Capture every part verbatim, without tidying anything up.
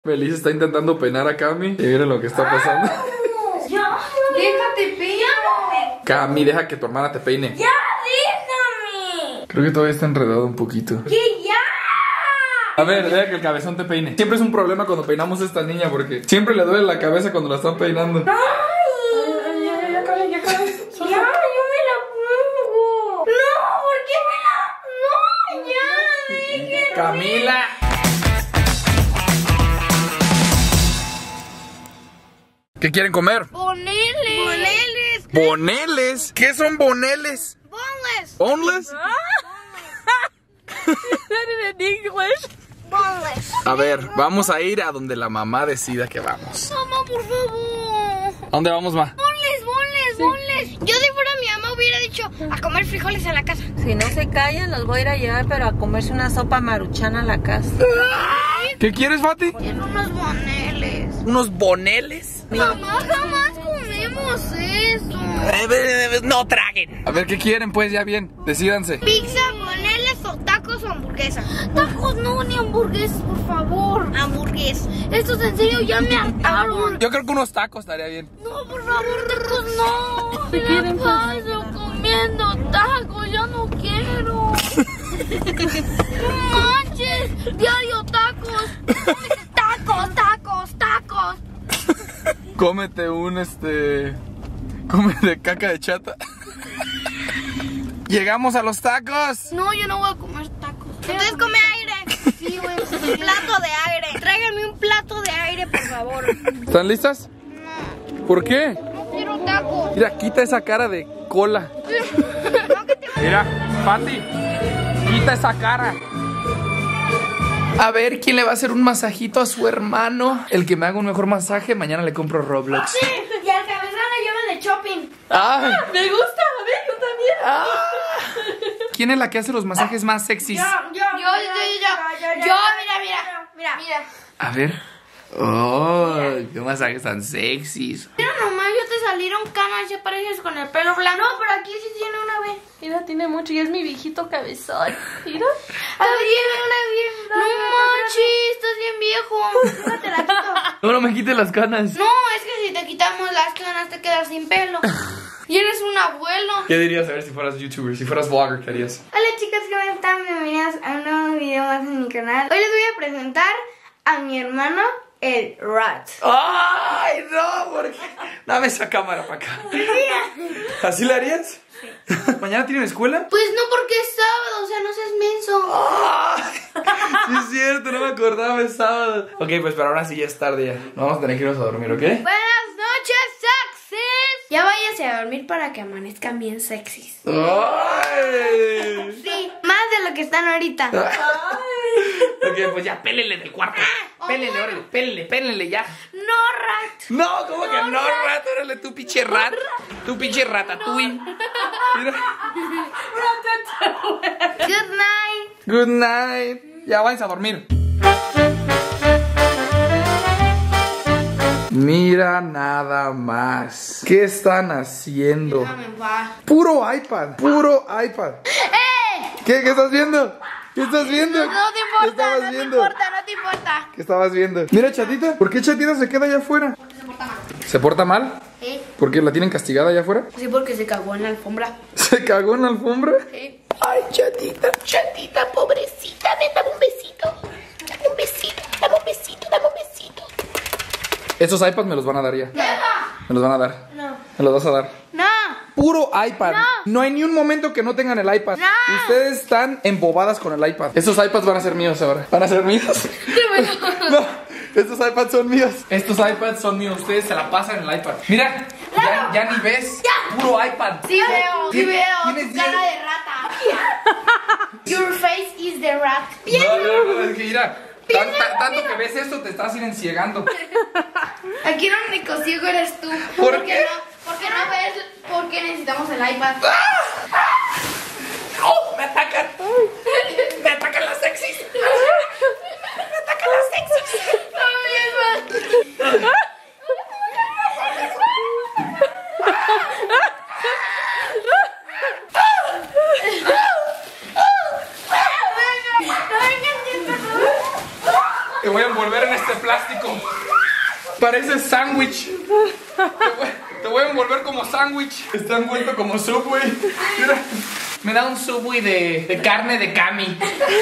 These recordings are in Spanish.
Melissa está intentando peinar a Cami. Y miren lo que está pasando. Ya, déjate, peino. Cami, deja que tu hermana te peine. Ya, déjame. Creo que todavía está enredado un poquito. ¿Qué ya? A ver, deja que el cabezón te peine. Siempre es un problema cuando peinamos a esta niña porque siempre le duele la cabeza cuando la están peinando. Ay, ya, ya, ya, cabe, ya, cabe. Ya, yo me la pongo. No, ¿por qué me la...? No, ya, déjenme. Camila. ¿Qué quieren comer? Boneles. Boneles. ¿Boneles? ¿Qué son boneles? Boneless. ¿Boneless? Boneless. A ver, vamos a ir a donde la mamá decida que vamos. Mamá, por favor. ¿A dónde vamos, ma? Boneless, boneless, boneless. Yo si fuera mi mamá hubiera dicho a comer frijoles a la casa. Si no se callan, los voy a ir a llevar, pero a comerse una sopa maruchana a la casa. ¿Qué quieres, Fati? Tiene unos boneles. ¿Unos boneles? Mamá, jamás comemos eso. No traguen. A ver, ¿qué quieren? Pues ya bien, decídanse. Pizza, boneles o tacos o hamburguesa. Tacos no, ni hamburguesas, por favor. Hamburguesas. Estos en serio ya me hartaron. Yo creo que unos tacos estaría bien. No, por favor, tacos no. Me quieren paso comiendo tacos, ya no quiero. No manches, diario tacos. Tacos, tacos, tacos. Cómete un, este... Cómete caca de chata. Llegamos a los tacos. No, yo no voy a comer tacos. Entonces come aire. Sí, güey, un plato de aire. Tráiganme un plato de aire, por favor. ¿Están listas? No, ¿Por qué? no quiero tacos. Mira, quita esa cara de cola. No, que te va- Mira, Fati, quita esa cara. A ver, ¿quién le va a hacer un masajito a su hermano? El que me haga un mejor masaje, mañana le compro Roblox. Sí, y al cabezón le llevan de shopping. ¡Ay! Me gusta, a ver, yo también. Ah. ¿Quién es la que hace los masajes más sexys? Yo, yo, yo, yo, yo, yo, mira, mira, mira, mira. A ver. ¡Oh! ¡Qué masajes tan sexys! Mira nomás, ya te salieron canas, ya pareces con el pelo blanco. No, pero aquí sí tiene una vez. Mira, tiene mucho y es mi viejito cabezón. Mira. A ver, tiene una bien. No manches, estás bien viejo. No te la quito. No, no me quites las canas. No, es que si te quitamos las canas te quedas sin pelo. Y eres un abuelo. ¿Qué dirías a ver si fueras youtuber, si fueras vlogger, qué harías? Hola chicas, ¿cómo están? Bienvenidas a un nuevo video más en mi canal. Hoy les voy a presentar a mi hermano, el Rat. ¡Ay, no! ¿Por qué? Dame esa cámara para acá. ¿Así la harías? ¿Mañana tienen escuela? Pues no, porque es sábado, o sea, no seas menso. ¡Ay! Sí es cierto, no me acordaba, es sábado. Ok, pues pero ahora sí ya es tarde ya. No vamos a tener que irnos a dormir, ¿ok? Buenas noches, sexys. Ya váyanse a dormir para que amanezcan bien sexys. ¡Ay! Sí, más de lo que están ahorita. Ok, pues ya, pélenle del cuarto. Pélenle, órale, pélenle, pélenle ya. No, Rat. No, ¿cómo que no, rat? Órale, tú pinche rat. Tú pinche ratatouille. Mira. Good night. Good night. Ya váyanse a dormir. Mira nada más. ¿Qué están haciendo? Déjame en paz. Puro iPad, puro iPad. ¡Eh! ¿Qué? ¿Qué estás viendo? ¿Qué estás viendo? No te ¿Qué importa, estabas no te viendo? importa, no te importa. ¿Qué estabas viendo? Mira, Chatita. ¿Por qué Chatita se queda allá afuera? Se porta mal. ¿Se porta mal? ¿Eh? ¿Por qué la tienen castigada allá afuera? Sí, porque se cagó en la alfombra. ¿Se cagó en la alfombra? ¿Eh? Ay, Chatita. Chatita, pobrecita, ven, dame un besito. Dame un besito, dame un besito, dame un besito. Esos iPads me los van a dar ya. Me los van a dar. No. Me los vas a dar. No. Puro iPad. No. No hay ni un momento que no tengan el iPad. No. Ustedes están embobadas con el iPad. Estos iPads van a ser míos ahora. ¿Van a ser míos? No, estos iPads son míos. Estos iPads son míos. Ustedes se la pasan en el iPad. Mira, ya, ya ni ves. Ya. Puro iPad. Sí veo, sí veo. ¿Tienes Tu cara diez? de rata. Your face is the rat. No, no, no, es que mira. Tan- tan- tanto que ves esto te estás ir enciegando. Aquí el único ciego eres tú. ¿Por Porque qué? no, porque no ves por qué necesitamos el iPad. ¡Oh! ¡Me atacan! ¡Me atacan las sexys! ¡Me atacan las sexys! No, mi hermano. Te voy a envolver en este plástico. rico. Parece sándwich. Te, voy- te voy a envolver como sándwich. Está envuelto como Subway. Mira. Me da un Subway de, de carne de Cami.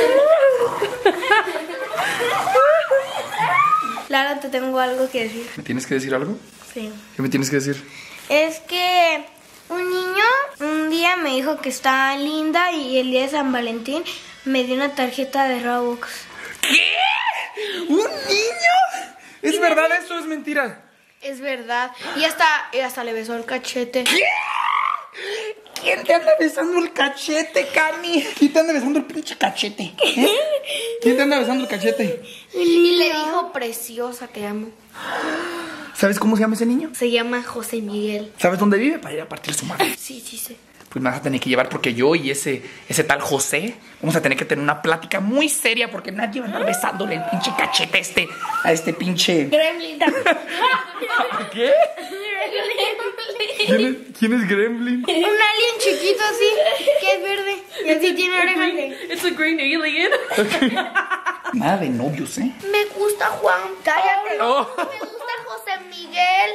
Lara, te tengo algo que decir. ¿Me tienes que decir algo? Sí. ¿Qué me tienes que decir? Es que un niño un día me dijo que estaba linda y el día de San Valentín me dio una tarjeta de Robux. ¿Qué? ¿Un niño? ¿Es verdad eso o es mentira? Es verdad. Y hasta, y hasta le besó el cachete. ¿Qué? ¿Quién te anda besando el cachete, Cami? ¿Quién te anda besando el pinche cachete? ¿Eh? ¿Quién te anda besando el cachete? Y le dijo, preciosa, te amo. ¿Sabes cómo se llama ese niño? Se llama José Miguel. ¿Sabes dónde vive? Para ir a partir su madre. Sí, sí, sí. Pues me vas a tener que llevar porque yo y ese, ese tal José vamos a tener que tener una plática muy seria porque nadie va a andar besándole el pinche cachete este, a este pinche... Gremlin. ¿Qué? ¿Quién es, quién es Gremlin? Un alien chiquito así, que es verde. Y así tiene orejas de... It's a green alien. Nada de novios, ¿eh? Me gusta Juan. Cállate. Oh. Me gusta José Miguel.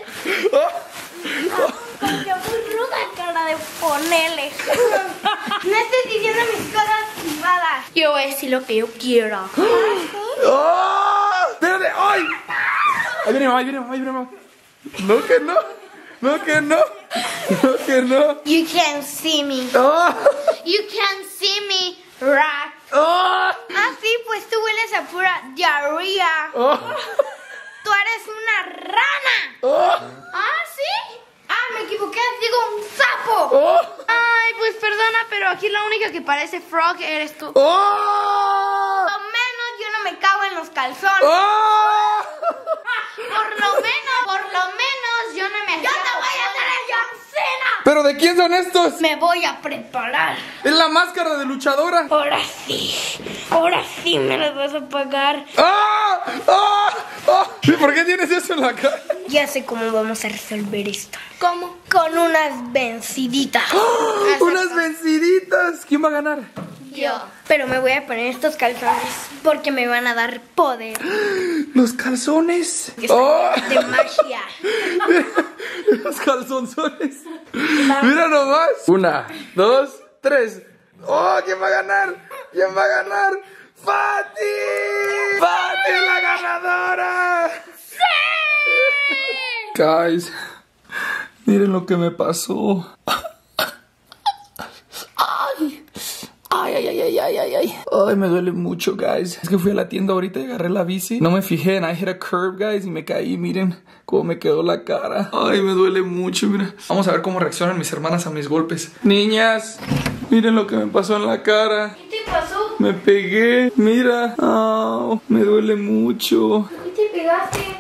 Porque muy ruda cara de ponele. No estés diciendo mis cosas privadas. Yo voy a decir lo que yo quiera. ¡Oh! ¡Espérate! ¡Ay! Ahí viene mamá, ahí viene mamá, ahí viene mamá. No que no. No que no. No que no. You can see me. ¡Oh! You can see me, rat. ¡Oh! Ah, sí, pues tú hueles a pura diarrea. ¡Oh! Tú eres una rana. ¡Oh! Ah, sí. Ah, me equivoqué, digo un sapo. ¡Oh! Ay, pues perdona, pero aquí la única que parece frog eres tú. ¡Oh! Por lo menos yo no me cago en los calzones. ¡Oh! Por lo menos, por lo menos yo no me... ¡Yo te voy a hacer el John Cena! ¿Pero de quién son estos? Me voy a preparar. Es la máscara de luchadora. Ahora sí, ahora sí me las vas a pagar. ¡Ah! ¡Ah! ¡Ah! ¿Y por qué tienes eso en la cara? Ya sé cómo vamos a resolver esto. ¿Cómo? Con unas venciditas. ¡Oh! ¡Unas venciditas! ¿Quién va a ganar? Yo. Pero me voy a poner estos calzones porque me van a dar poder. Los calzones. Que son ¡Oh! de magia. Los calzonzones. Mira nomás. Una, dos, tres. ¡Oh! ¿Quién va a ganar? ¿Quién va a ganar? ¡Fati! ¡Fati es la ganadora! ¡Sí! Guys, miren lo que me pasó. Ay. Ay, ay, ay, ay, ay, ay, ay. Ay, me duele mucho, guys. Es que fui a la tienda ahorita y agarré la bici. No me fijé en I hit a curve, guys, y me caí. Miren cómo me quedó la cara. Ay, me duele mucho, mira. Vamos a ver cómo reaccionan mis hermanas a mis golpes. Niñas, miren lo que me pasó en la cara. ¿Qué te pasó? Me pegué, mira. Oh, me duele mucho. ¿Qué te pegaste?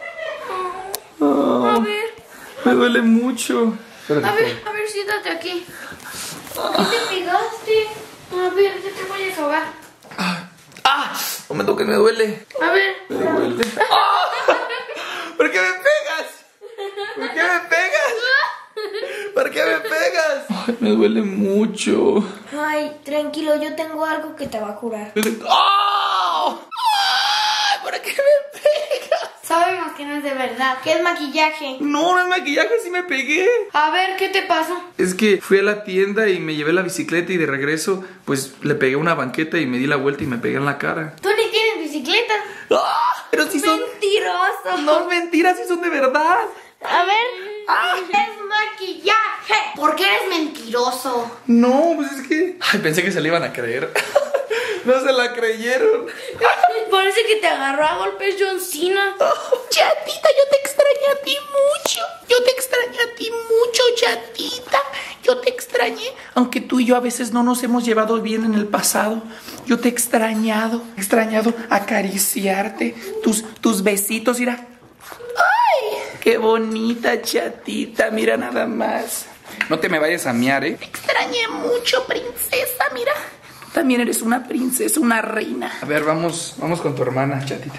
Oh, A ver, me duele mucho. a ver, a ver, siéntate aquí. ¿Qué te pegaste? A ver, yo te voy a sobar. ¡Ah! No me toques, me duele. A ver. Me duele. ¡Ah! ¿Por qué me pegas? ¿Por qué me pegas? ¿Por qué me pegas? Ay, me duele mucho. Ay, tranquilo, yo tengo algo que te va a curar. ¡Oh! ¡Ay! ¿Por qué me pegas? Sabemos que no es de verdad, que es maquillaje. No, no es maquillaje, sí me pegué. A ver, ¿qué te pasó? Es que fui a la tienda y me llevé la bicicleta y de regreso, pues le pegué a una banqueta y me di la vuelta y me pegué en la cara. Tú ni tienes bicicleta. ¡Ah! Pero si son... Mentiroso. No, mentiras, si son de verdad. A ver. Es maquillaje. ¿Por qué eres mentiroso? No, pues es que... Ay, pensé que se le iban a creer. No se la creyeron. Parece que te agarró a golpes John Cena. Oh, chatita, yo te extrañé a ti mucho. Yo te extrañé a ti mucho, chatita. Yo te extrañé. Aunque tú y yo a veces no nos hemos llevado bien en el pasado. Yo te he extrañado. He extrañado acariciarte. Tus, tus besitos, mira. ¡Ay! ¡Qué bonita, chatita! Mira nada más. No te me vayas a miar, ¿eh? Te extrañé mucho, princesa, mira. También eres una princesa, una reina. A ver, vamos, vamos con tu hermana, chatita.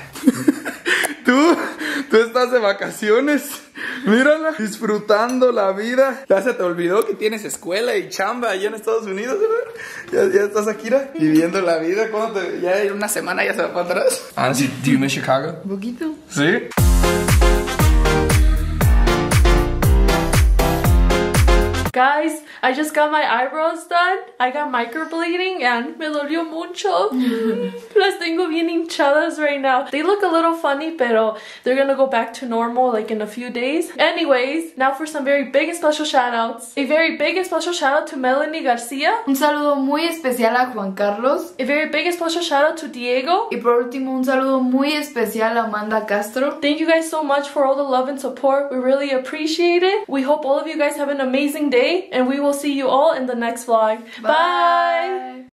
Tú, tú estás de vacaciones. Mírala, disfrutando la vida. Ya se te olvidó que tienes escuela y chamba allá en Estados Unidos, ¿verdad? Ya, ya estás aquí, ¿no? Viviendo la vida. ¿Cuándo te, ya en una semana ya se va para atrás? Ah, sí, ¿do you miss Chicago? Un poquito. ¿Sí? Guys, I just got my eyebrows done. I got microblading and me dolió mucho. Las tengo bien hinchadas right now. They look a little funny, pero they're gonna go back to normal like in a few days. Anyways, now for some very big and special shout outs. A very big and special shout out to Melanie Garcia. Un saludo muy especial a Juan Carlos. A very big and special shout out to Diego. Y por último, un saludo muy especial a Amanda Castro. Thank you guys so much for all the love and support. We really appreciate it. We hope all of you guys have an amazing day, and we will see you all in the next vlog. Bye! Bye.